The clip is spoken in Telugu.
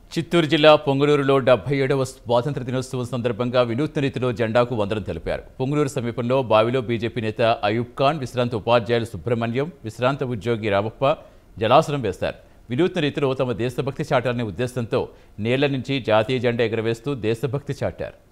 చిత్తూరు జిల్లా పొంగనూరులో 77వ స్వాతంత్ర దినోత్సవం సందర్భంగా వినూత్న రీతిలో జెండాకు వందనం తెలిపారు. పొంగనూరు సమీపంలో బావిలో బీజేపీ నేత అయూబ్ ఖాన్, విశ్రాంత ఉపాధ్యాయులు సుబ్రహ్మణ్యం, విశ్రాంత ఉద్యోగి రామప్ప జలాసనం వేశారు. వినూత్న రీతిలో తమ దేశభక్తి చాటాలనే ఉద్దేశంతో నేళ్ల నుంచి జాతీయ జెండా ఎగరవేస్తూ దేశభక్తి చాటారు.